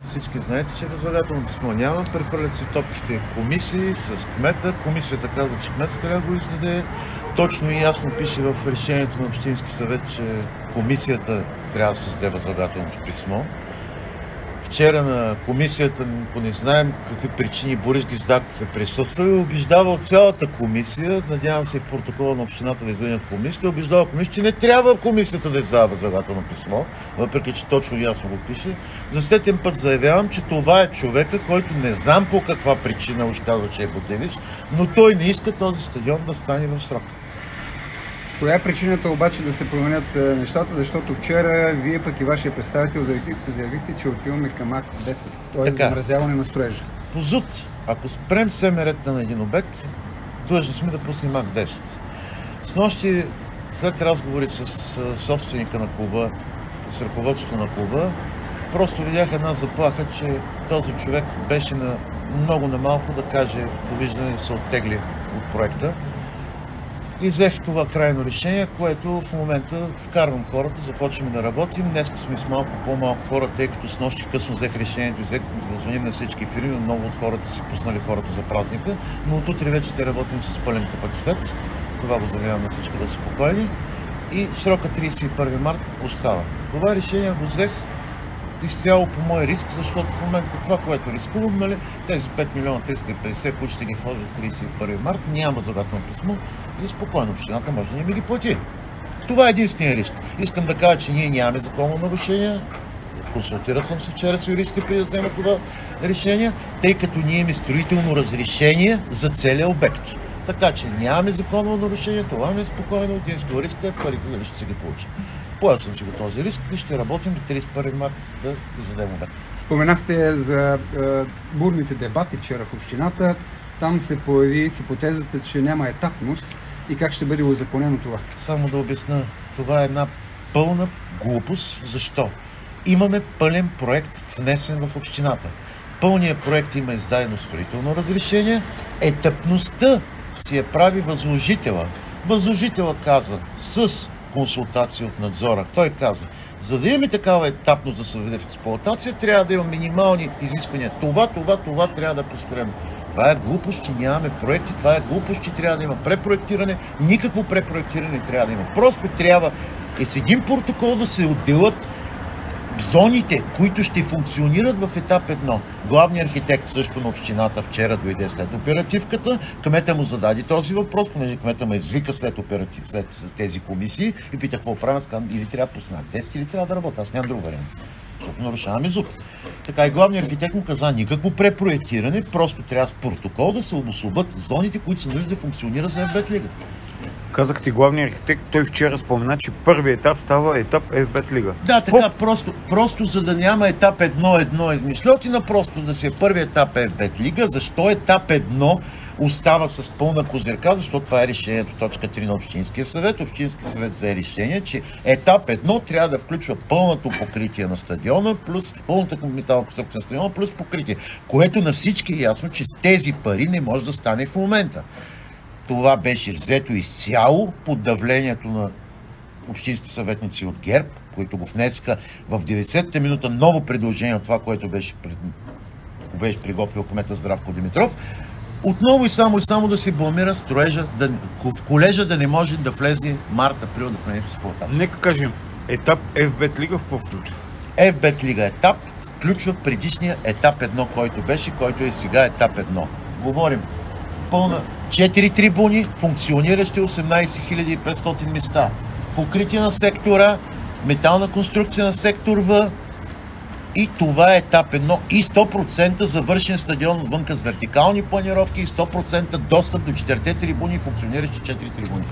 Всички знаете, че възлагателно писмо няма, прехвърлят се топките комисии с кмета. Комисията казва, че кмета трябва да го издаде. Точно и ясно пише в решението на Общински съвет, че комисията трябва да създаде възлагателното писмо. Вчера на комисията, ако не знаем какви причини, Борис Гиздаков е присъствал и убеждавал цялата комисия, надявам се в протокола на общината да излезнат комисията, убеждава комисията, че не трябва комисията да издава възлагателно писмо, въпреки че точно ясно го пише. За сетен път заявявам, че това е човека, който не знам по каква причина уж казва, че е ботевист, но той не иска този стадион да стане в срок. Коя е причината обаче да се променят нещата, защото вчера вие пък и вашия представител заявихте, че отиваме към акт 10, т.е. замразяване на строежа. По ЗУТ, ако спрем СМР-та на един обект, длъжни сме да пуснем акт 10. Снощи, след разговори с собственика на клуба, с ръководството на клуба, просто видях една заплаха, че този човек беше на много на малко да каже довиждане да се оттегли от проекта. И взех това крайно решение, което в момента вкарвам хората, започваме да работим. Днес сме с малко по-малко хора, тъй като с нощи късно взех решението и взех да звъним на всички фирми, много от хората си пуснали хората за празника, но от утре вече ще работим с пълен капацитет. Това го заявявам на всички да са спокойни. И срока 31 март остава. Това решение го взех изцяло по мой риск, защото в момента това, което рискувам, нали, тези 5 милиона 350, които ще ги вложат 31 март, няма възлагателно писмо и спокойно общината може да не ми ги плати. Това е единствения риск. Искам да кажа, че ние нямаме законно нарушение. Консултирал съм се вчера с юристите преди да взема това решение, тъй като ние имаме строително разрешение за целия обект. Така че нямаме законно нарушение, това ми е спокойно, единствено риск е парите дали ще се ги получи. Поел съм си го този риск и ще работим до 31 марта да издадем обект. Споменахте за бурните дебати вчера в общината. Там се появи хипотезата, че няма етапност и как ще бъде узаконено това. Само да обясня, това е една пълна глупост. Защо? Имаме пълен проект внесен в общината. Пълният проект има издадено строително разрешение. Етапността си я прави възложителя. Възложителя казва с консултация от надзора. Той казва, за да имаме такава етапност да се въведе в експлоатация, трябва да има минимални изисквания. Това трябва да е построено. Това е глупост, че нямаме проекти, това е глупост, че трябва да има препроектиране. Никакво препроектиране не трябва да има. Просто трябва с един протокол да се отделят зоните, които ще функционират в етап 1. Главният архитект също на общината вчера дойде след оперативката. Кмета му зададе този въпрос, понеже кмета ме извика след тези комисии и пита какво правим. Казвам, или трябва да пусна 10, или трябва да работя. Аз нямам друг вариант. Защото нарушаваме ЗУТ. Така и главният архитект му каза, никакво препроектиране, просто трябва с протокол да се обособят зоните, които са нужни да функционира за ФБ Лига. Казах ти главният архитект, той вчера спомена, че първият етап става етап ФБ Лига. Да, така, просто за да няма етап 1-1 измишлетина, просто да си е първият етап ФБ Лига. Защо етап 1 остава с пълна козирка? Защото това е решението точка 3 на Общинския съвет. Общинския съвет взе решение, че етап 1 трябва да включва пълното покритие на стадиона, плюс пълната метална конструкция на стадиона, плюс покритие. Което на всички е ясно, че с тези пари не може да стане в момента. Това беше взето изцяло под давлението на общински съветници от ГЕРБ, които го внесаха в 90-та минута ново предложение от това, което беше приготвил кмета Здравко Димитров. Отново и само да се бламира строежа, в колежа да не може да влезе март-април да влезе в експлоатация. Нека кажем, етап ФБ Лига в какво включва? ФБ Лига етап включва предишния етап 1, който е сега етап 1. Говорим пълна 4 трибуни, функциониращи 18 500 места. Покритие на сектора, метална конструкция на сектор В и това е етап 1 и 100% завършен стадион отвънка с вертикални планировки и 100% достъп до 4 трибуни, функциониращи 4 трибуни.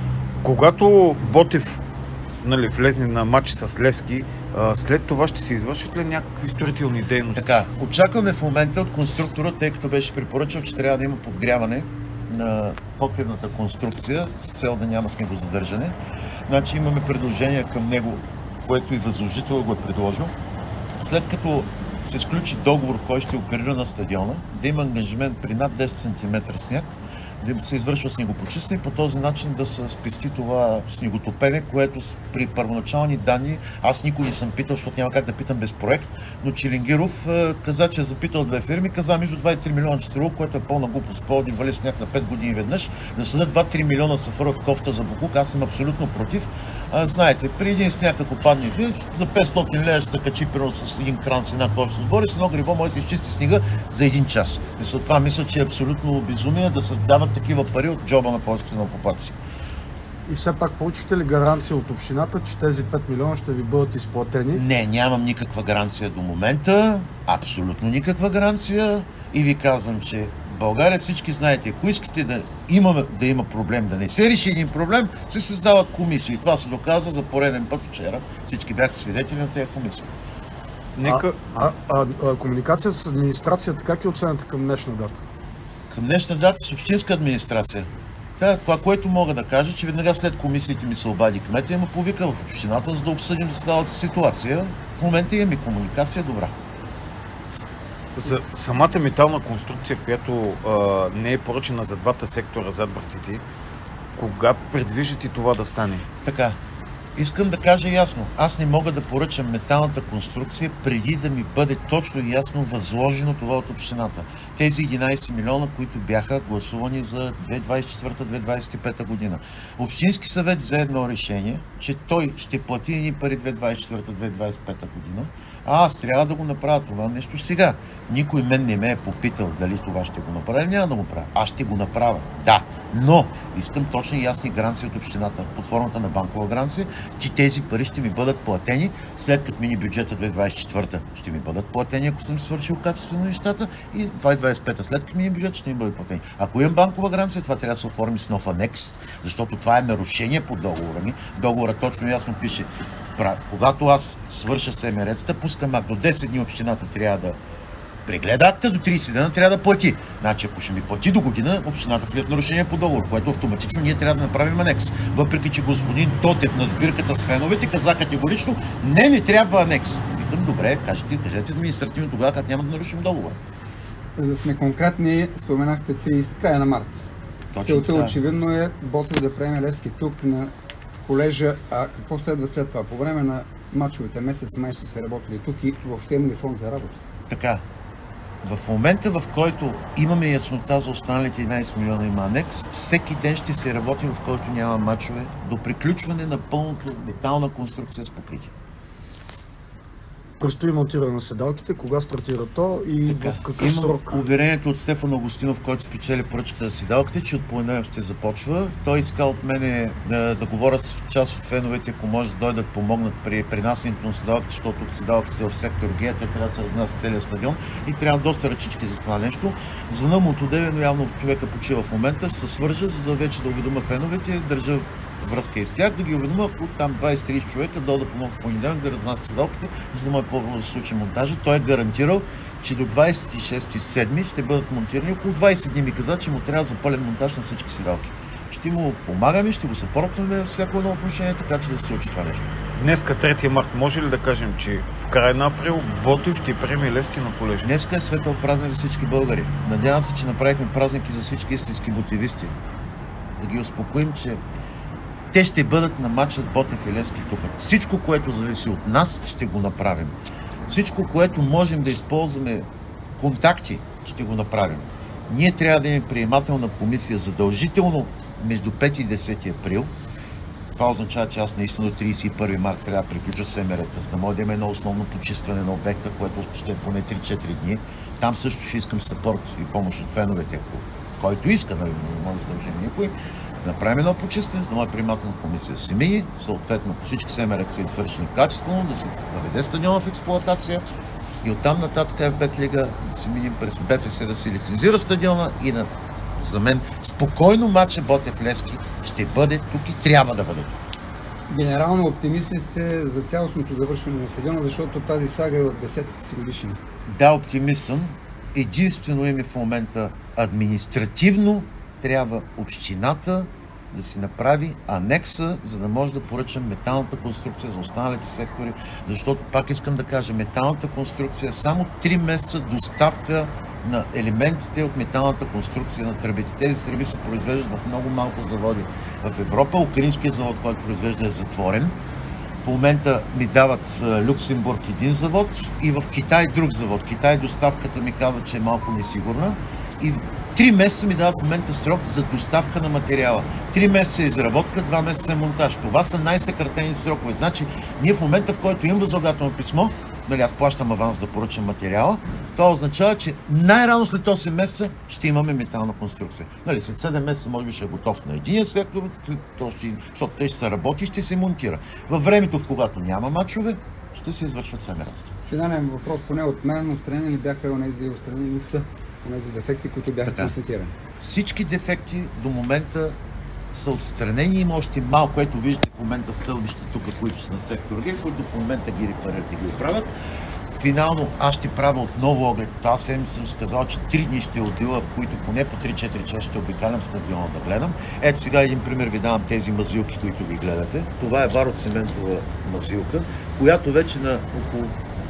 Когато Ботев влезне на матч с Левски, след това ще се извършат ли някакви строителни дейности? Така, очакваме в момента от конструктора, тъй като беше препоръчал, че трябва да има подгряване на покривната конструкция с цел да няма снегозадържане. Значи имаме предложение към него, което и възложител го е предложил. След като се сключи договор, който ще оперира на стадиона, да има ангажимент при над 10 см сняг, да се извършва снегопочистване, по този начин да се спести това снеготопене, което при първоначални данни, аз никой не съм питал, защото няма как да питам без проект, но Чилингиров каза, че е запитал две фирми, каза между 2 и 3 милиона струва, което е пълна глупост. Пловдив вали сняг на 5 години веднъж, да съдат 2-3 милиона сафъра в кофта за боклук, аз съм абсолютно против. Знаете, при един сняг, ако падне за 500 лева ще се качи примерно с един кран с една кошка отгоре, с едно грибо може да се изчисти снега за един час. Това мисля, че е абсолютно безумие да се дават такива пари от джоба на полските накопаци. И все пак получихте ли гаранция от общината, че тези 5 милиона ще ви бъдат изплатени? Не, нямам никаква гаранция до момента. Абсолютно никаква гаранция. И ви казвам, че в България всички знаете, ако искате да има проблем, да не се реши един проблем, се създават комисии. Това се доказа за пореден път вчера. Всички бяха свидетели на тези комисии. Комуникация с администрацията как е оценята към днешна дата? Към днешна дата с общинска администрация. Това, което мога да кажа, че веднага след комисиите ми се обади кмета и ме повика в общината, за да обсъдим цялата ситуация. В момента имаме комуникация добра. За самата метална конструкция, която не е поръчена за двата сектора зад вратите, кога предвиждате това да стане? Така, искам да кажа ясно. Аз не мога да поръчам металната конструкция преди да ми бъде точно и ясно възложено това от общината. Тези 11 милиона, които бяха гласувани за 2024-2025 година. Общински съвет взе едно решение, че той ще плати едни пари 2024-2025 година, а аз трябва да го направя това нещо сега. Никой мен не ме е попитал дали това ще го направя, няма да го правя. Аз ще го направя, да. Но искам точни и ясни гаранции от общината под формата на банкова гаранция, че тези пари ще ми бъдат платени след като мини бюджета 2024 ще ми бъдат платени, ако съм свършил качествено нещата, и 2025 след като мини бюджет ще ми бъдат платени. Ако имам банкова гаранция, това трябва да се оформи с нов анекс, защото това е нарушение по договора ми. Договора точно ясно пише, когато аз свърша СМР-тата, пускам акт, до 10 дни общината трябва да прегледа акта, до 30 дена трябва да плати. Значи, ако ще ми плати до година, общината влиза в нарушение по договор, което автоматично ние трябва да направим анекс. Въпреки че господин Тотев на сбирката с феновете каза категорично, не трябва анекс. Викам, добре, кажете административно тогава, как няма да нарушим договор. За да сме конкретни, споменахте 30 края на март. Целта очевидно е Ботев да приеме Левски тук на колежа. А какво следва след това? По време на мачовете месец май ще се работили тук и въобще има ли фонд за работа? Така. В момента, в който имаме яснота за останалите 11 милиона има анекс, всеки ден ще се работи, в който няма мачове, до приключване на пълната метална конструкция с покритие. Предстои монтиране на седалките, кога стартира то и в какъв срок? Имам уверението от Стефан Агустинов, който спечели поръчката за седалките, че от понеделник ще започва. Той иска от мене да говоря с част от феновете, ако може да дойдат помогнат при принасянето на седалките, защото седалките са в сектор Г, той трябва да се разнася целия стадион и трябва доста ръчички за това нещо. Звъна му от одеве, но явно човека почива в момента, ще се свържа, за да вече да уведома феновете, държа връзка и с тях, да ги уведома, ако там 20-30 човека да помогнат в понеделник да разнасят седалките, за да може по-бързо да се случи монтажа. Той е гарантирал, че до 26-7 ще бъдат монтирани. Около 20 дни ми каза, че му трябва за пълен монтаж на всички седалки. Ще му помагаме, ще го съпортваме във всяко едно отношение, така че да се случи това нещо. Днеска 3 март, може ли да кажем, че в края на април Ботев ще приеме Левски на колежа? Днеска е светъл празник за всички българи. Надявам се, че направихме празники за всички истински ботевисти. Да ги успокоим, че те ще бъдат на матча с Ботев и Левски тук. Всичко, което зависи от нас, ще го направим. Всичко, което можем да използваме контакти, ще го направим. Ние трябва да имаме приемателна комисия задължително между 5 и 10 април. Това означава, че аз наистина до 31 март трябва да приключа СМР-та, за да може да има едно основно почистване на обекта, което ще е поне 3-4 дни. Там също ще искам съпорт и помощ от феновете, който иска, нали, не може да задължим никой. Да направим едно почистване, за да може приемателна комисия да се мини, съответно всички СМР-та са извършени качествено, да се въведе стадиона в експлоатация и оттам нататък FBET лига да се минем през БФС да се лицензира стадиона и за мен спокойно матча Ботев Левски ще бъде тук и трябва да бъде тук. Генерално оптимисти сте за цялостното завършване на стадиона, защото тази сага е в 10-та си годишна. Да, оптимист съм. Единствено име в момента административно трябва общината да си направи анекса, за да може да поръчам металната конструкция за останалите сектори, защото, пак искам да кажа, металната конструкция е само 3 месеца доставка на елементите от металната конструкция на тръбите. Тези тръби се произвеждат в много малко заводи в Европа. Украинският завод, който произвежда, е затворен. В момента ми дават Люксембург един завод и в Китай друг завод. Китай доставката ми казва, че е малко несигурна. И 3 месеца ми дават в момента срок за доставка на материала. 3 месеца е изработка, 2 месеца е монтаж. Това са най-съкратени срокове. Значи, ние в момента, в който имам възлагателно писмо, нали, аз плащам аванс да поръчам материала, това означава, че най-рано след 8 месеца ще имаме метална конструкция. Нали, след 7 месеца може би ще е готов на един сектор, защото те ще се работи и ще се монтира. Във времето, в когато няма мачове, ще се извършват сами работа. Финален въпрос, поне от мен, отстранени ли бяха отстранени са онези дефекти, които бяха констатирани? Всички дефекти до момента са отстранени. Има още малко, ето виждате в момента стълбища тук, които са на сектор Г, които в момента ги репарират и ги оправят. Финално аз ще правя отново оглед. Тази седмица съм сказал, че 3 дни ще отдела, в които поне по 3-4 часа ще обикалям стадиона да гледам. Ето сега един пример ви давам тези мазилки, които ги гледате. Това е вароцементова мазилка, която вече на около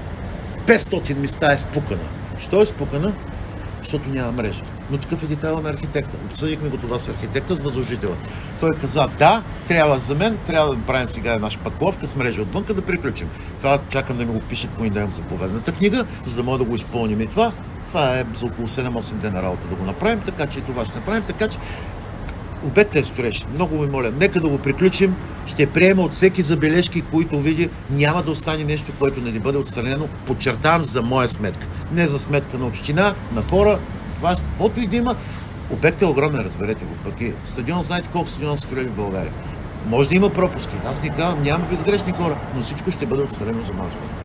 500 места е спукана. Що е спукана? Защото няма мрежа. Но такъв е детайла на архитекта. Обсъдихме го това с архитекта, с възложителя. Той каза, да, трябва за мен, трябва да правим сега една шпакловка с мрежа отвънка да приключим. Това чакам да ми го впишат по един в заповедната книга, за да може да го изпълним и това. Това е за около 7-8 дена работа да го направим, така че и това ще направим. Така че обектът е строеж. Много ви моля, нека да го приключим. Ще приема от всеки забележки, които види. Няма да остане нещо, което не ни бъде отстранено. Подчертавам, за моя сметка. Не за сметка на община, на хора. Това, каквото и да има. Обектът е огромен, разберете го. Пък и стадион, знаете колко стадиона са строили в България. Може да има пропуски. Аз не казвам, няма безгрешни хора, но всичко ще бъде отстранено за моя сметка.